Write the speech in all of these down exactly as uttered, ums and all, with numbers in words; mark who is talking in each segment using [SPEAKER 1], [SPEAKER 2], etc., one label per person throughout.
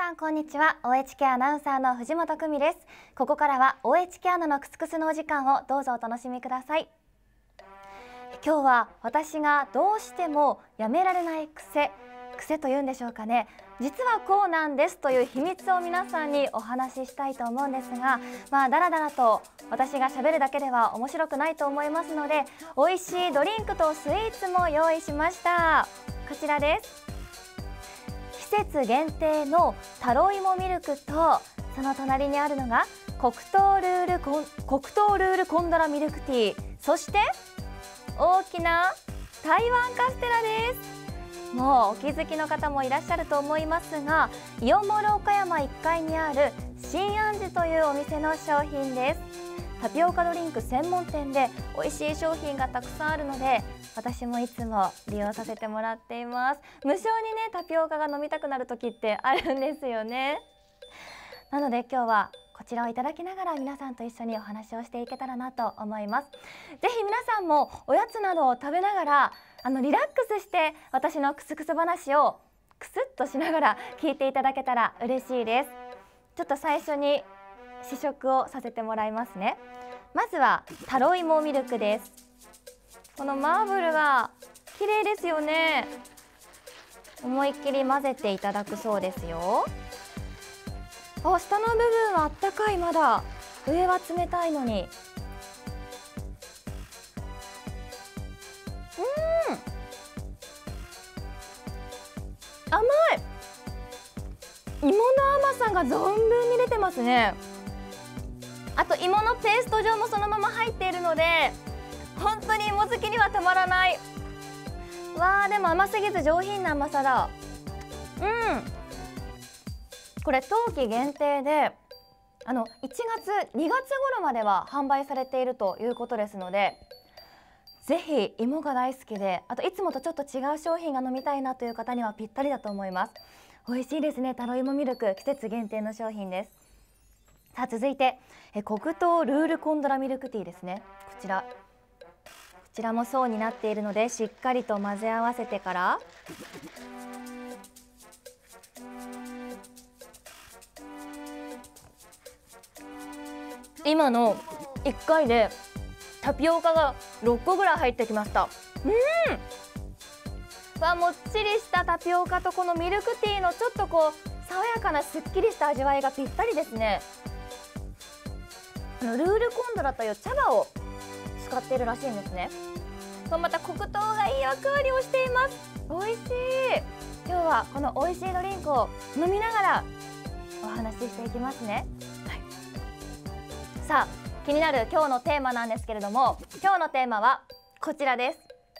[SPEAKER 1] さんこんにちは。 オーエイチケー アナウンサーの藤本久美です。ここからは オーエイチケー アナのクスクスのお時間をどうぞお楽しみください。今日は私がどうしてもやめられない癖癖というんでしょうかね、実はこうなんですという秘密を皆さんにお話ししたいと思うんですが、まあだらだらと私がしゃべるだけでは面白くないと思いますので、美味しいドリンクとスイーツも用意しました。こちらです。季節限定のタロイモミルクと、その隣にあるのが黒糖ルールコン黒糖ルールコンドラミルクティー、そして大きな台湾カステラです。もうお気づきの方もいらっしゃると思いますが、イオンモール岡山いっかいにある新安寺というお店の商品です。タピオカドリンク専門店で美味しい商品がたくさんあるので、私もいつも利用させてもらっています。無性にねタピオカが飲みたくなる時ってあるんですよね。なので今日はこちらをいただきながら皆さんと一緒にお話をしていけたらなと思います。ぜひ皆さんもおやつなどを食べながらあのリラックスして私のクスクス話をクスッとしながら聞いていただけたら嬉しいです。ちょっと最初に試食をさせてもらいますね。まずはタロイモミルクです。このマーブルが綺麗ですよね。思いっきり混ぜていただくそうですよ。あ、下の部分はあったかい、まだ上は冷たいのに。うん、甘い。芋の甘さが存分に出てますね。あと芋のペースト状もそのまま入っているので、本当に芋好きにはたまらない。わー、でも甘すぎず上品な甘さだ。うん、これ冬季限定であのいちがつにがつ頃までは販売されているということですので、ぜひ芋が大好きで、あといつもとちょっと違う商品が飲みたいなという方にはぴったりだと思います。美味しいですね。タロイモミルク、季節限定の商品です。さあ続いてえ黒糖ルールコンドラミルクティーですね。こちらこちらも層になっているので、しっかりと混ぜ合わせてから、今のいっかいでタピオカがろっこぐらい入ってきました。うん、わ、もっちりしたタピオカとこのミルクティーのちょっとこう爽やかなすっきりした味わいがぴったりですね。あのルールコンドラという茶葉を使っているらしいんですね。また黒糖がいい役割をしています。美味しい。今日はこの美味しいドリンクを飲みながらお話ししていきますね。はい、さあ気になる今日のテーマなんですけれども、今日のテーマはこちらです。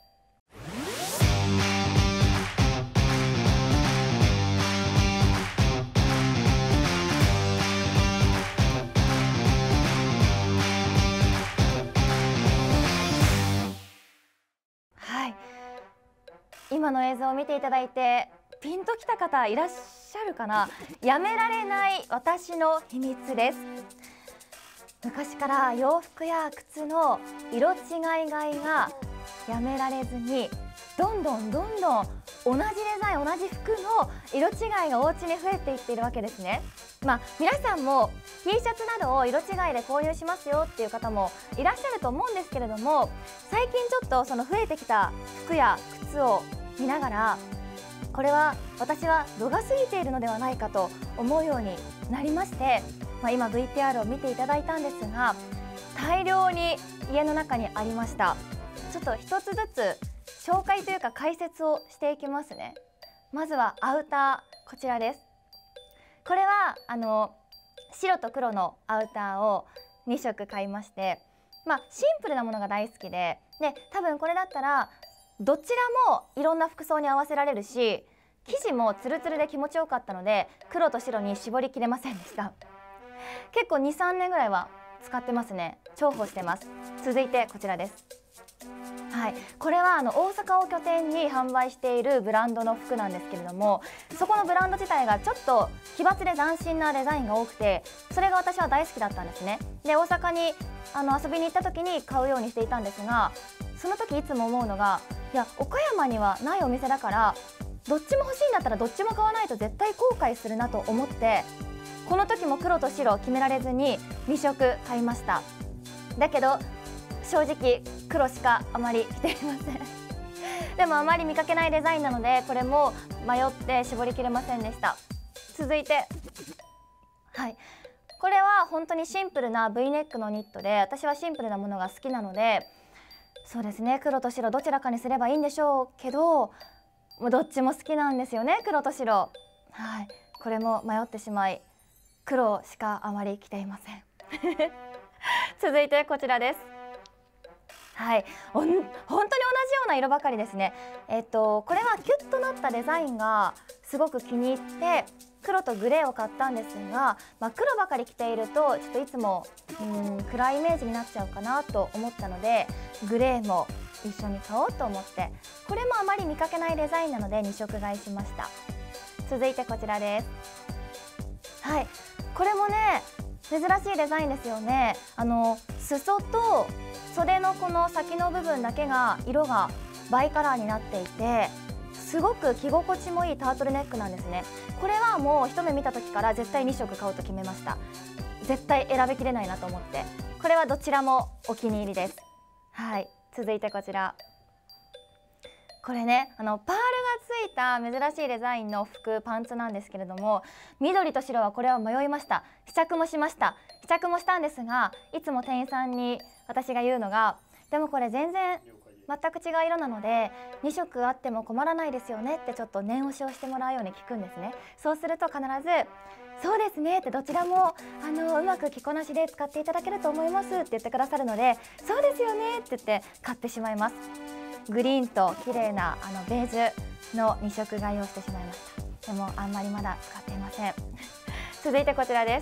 [SPEAKER 1] 今の映像を見ていただいてピンときた方いらっしゃるかな。やめられない私の秘密です。昔から洋服や靴の色違い買いがやめられずに、どんどんどんどん同じデザイン同じ服の色違いがお家に増えていっているわけですね。まあ皆さんも T シャツなどを色違いで購入しますよっていう方もいらっしゃると思うんですけれども、最近ちょっとその増えてきた服や靴を見ながら、これは私は度が過ぎているのではないかと思うようになりまして、まあ、今 ブイティーアール を見ていただいたんですが、大量に家の中にありました。ちょっと一つずつ紹介というか解説をしていきますね。まずはアウター、こちらです。これはあの白と黒のアウターをにしょく買いまして、まあ、シンプルなものが大好きで、で多分これだったらどちらもいろんな服装に合わせられるし、生地もツルツルで気持ちよかったので黒と白に絞りきれませんでした。結構にさんねんぐらいは使ってますね。重宝してます。続いてこちらです。はい、これはあの大阪を拠点に販売しているブランドの服なんですけれども、そこのブランド自体がちょっと奇抜で斬新なデザインが多くて、それが私は大好きだったんですね。で大阪にあの遊びに行った時に買うようにしていたんですが、その時いつも思うのが、いや岡山にはないお店だからどっちも欲しいんだったらどっちも買わないと絶対後悔するなと思って、この時も黒と白決められずにに色買いました。だけど正直黒しかあまり着ていませんでもあまり見かけないデザインなので、これも迷って絞りきれませんでした。続いて、はい、これは本当にシンプルな V ネックのニットで、私はシンプルなものが好きなので、そうですね、黒と白どちらかにすればいいんでしょうけど、もうどっちも好きなんですよね、黒と白。はい、これも迷ってしまい黒しかあまり着ていません続いてこちらです。はい、ほん本当に同じような色ばかりですね。えっとこれはキュッとなったデザインがすごく気に入って黒とグレーを買ったんですが、まあ、黒ばかり着ているとちょっといつもうん暗いイメージになっちゃうかなと思ったので、グレーも一緒に買おうと思って、これもあまり見かけないデザインなのでに色買いしました。続いてこちらです。はい、これもね珍しいデザインですよね。あの裾と袖のこの先の部分だけが色がバイカラーになっていて、すごく着心地もいいタートルネックなんですね。これはもう一目見た時から絶対に色買うと決めました。絶対選びきれないなと思って、これはどちらもお気に入りです。はい、続いてこちら、これねあのパールがついた珍しいデザインの服パンツなんですけれども、緑と白はこれは迷いました。試着もしました試着もしたんですが、いつも店員さんに私が言うのが、でもこれ全然全く違う色なのでに色あっても困らないですよねってちょっと念押しをしてもらうように聞くんですね。そうすると必ずそうですねって、どちらもあのうまく着こなしで使っていただけると思いますって言ってくださるので、そうですよねって言って買ってしまいます。グリーンと綺麗なあのベージュのに色買いをしてしまいました。でもあんまりまだ使っていません続いてこちらです。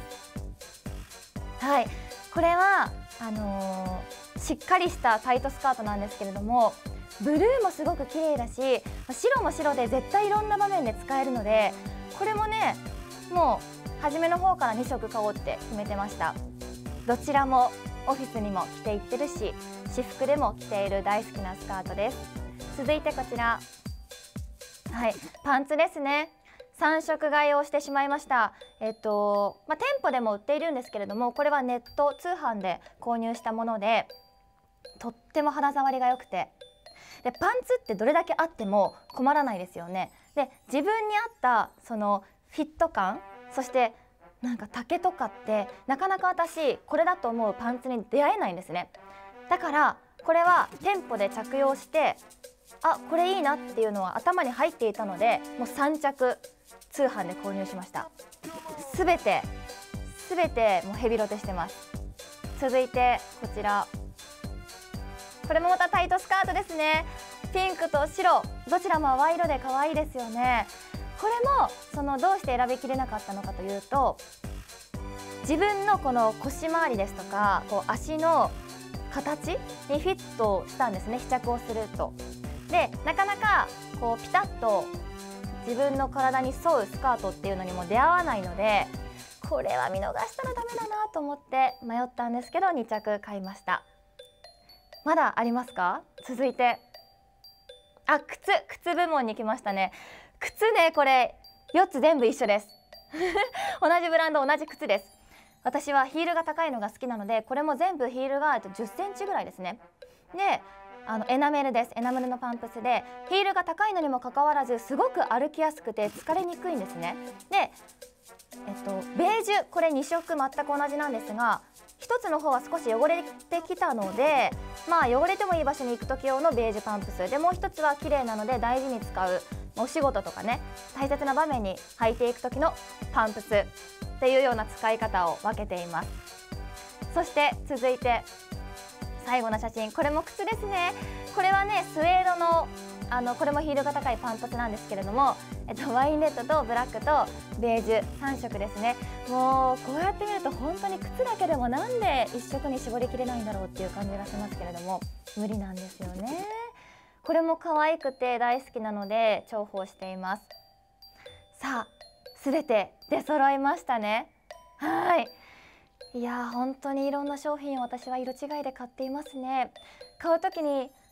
[SPEAKER 1] はい、これはあのー、しっかりしたタイトスカートなんですけれども、ブルーもすごく綺麗だし、白も白で絶対いろんな場面で使えるので、これもねもう初めの方からに色買おうって決めてました。どちらもオフィスにも着ていってるし、私服でも着ている大好きなスカートです。続いてこちら、はい、パンツですね。さん色買いをしてしまいました。えっとまあ、店舗でも売っているんですけれども、これはネット通販で購入したもので、とっても肌触りが良くて、でパンツってどれだけあっても困らないですよね。で自分に合ったそのフィット感、そしてなんか丈とかってなかなか私これだと思うパンツに出会えないんですね。だからこれは店舗で着用して、あこれいいなっていうのは頭に入っていたので、もうさん着通販で購入しました。すべてすべてもうヘビロテしてます。続いてこちら、これもまたタイトスカートですね。ピンクと白どちらも淡い色で可愛いですよね。これもそのどうして選びきれなかったのかというと、自分のこの腰回りですとかこう足の形にフィットしたんですね、試着をすると。でなかなかこうピタッと自分の体に沿うスカートっていうのにも出会わないので、これは見逃したらダメだなと思って迷ったんですけどに着買いました。まだありますか？続いて、あ、靴靴部門に来ましたね。靴ね、これよっつ全部一緒です同じブランド同じ靴です。私はヒールが高いのが好きなので、これも全部ヒールがじゅっセンチぐらいですね。であのエナメルです。エナメルのパンプスでヒールが高いのにもかかわらずすごく歩きやすくて疲れにくいんですね。で、えっと、ベージュこれに色全く同じなんですが、一つの方は少し汚れてきたので、まあ汚れてもいい場所に行く時用のベージュパンプスで、もう一つは綺麗なので大事に使うお仕事とかね、大切な場面に履いていく時のパンプスっていうような使い方を分けています。そして続いて最後の写真、これも靴ですね。これはねスウェードのあのこれもヒールが高いパンプスなんですけれども、えっと、ワインレッドとブラックとベージュさん色ですね。もうこうやって見ると本当に靴だけでもなんでいっ色に絞りきれないんだろうっていう感じがしますけれども、無理なんですよね。これも可愛くて大好きなので重宝しています。さあ全て出揃いましたね。はい、いやー本当にいろんな商品を私は色違いで買っていますね。買う時に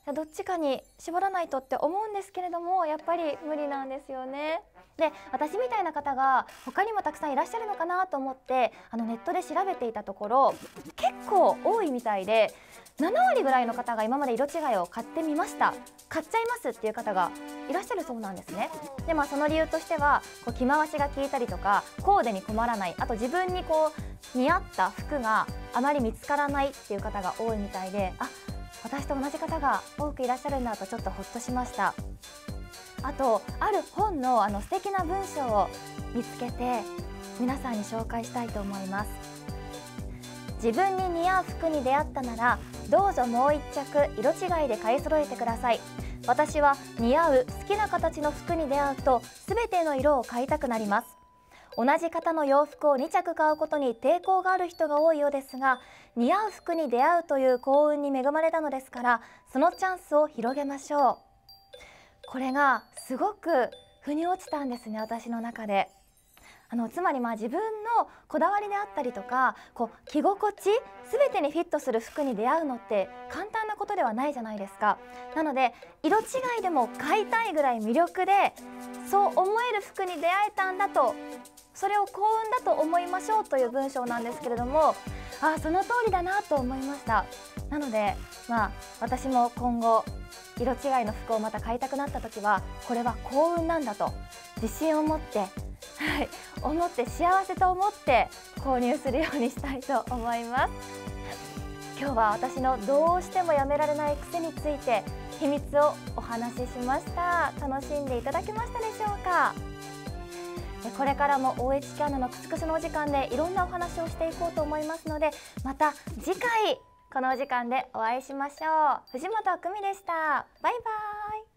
[SPEAKER 1] どっちかに絞らないとって思うんですけれども、やっぱり無理なんですよね。で、私みたいな方が他にもたくさんいらっしゃるのかなと思ってあのネットで調べていたところ、結構多いみたいで、ななわりぐらいの方が今まで色違いを買ってみました、買っちゃいますっていう方がいらっしゃるそうなんですね。で、まあ、その理由としてはこう着回しが効いたりとかコーデに困らない、あと自分にこう似合った服があまり見つからないっていう方が多いみたいで、あ、私と同じ方が多くいらっしゃるんだとちょっとほっとしました。あと、ある本のあの素敵な文章を見つけて皆さんに紹介したいと思います。自分に似合う服に出会ったなら、どうぞもう一着色違いで買い揃えてください。私は似合う好きな形の服に出会うと全ての色を買いたくなります。同じ型の洋服をにちゃく買うことに抵抗がある人が多いようですが、似合う服に出会うという幸運に恵まれたのですから、そのチャンスを広げましょう。これがすごく腑に落ちたんですね、私の中で。あのつまりまあ自分のこだわりであったりとか、こう着心地全てにフィットする服に出会うのって簡単なことではないじゃないですか。なので色違いでも買いたいぐらい魅力で、そう思える服に出会えたんだと、それを幸運だと思いましょうという文章なんですけれども、あ、その通りだなと思いました。なので、まあ、私も今後色違いの服をまた買いたくなった時は、これは幸運なんだと自信を持ってはい、思って幸せと思って購入するようにしたいと思います。今日は私のどうしてもやめられない癖について秘密をお話ししました。楽しんでいただけましたでしょうか。これからも オーエイチケー アナのクスクスのお時間でいろんなお話をしていこうと思いますので、また次回このお時間でお会いしましょう。藤本久美でした。バイバイ。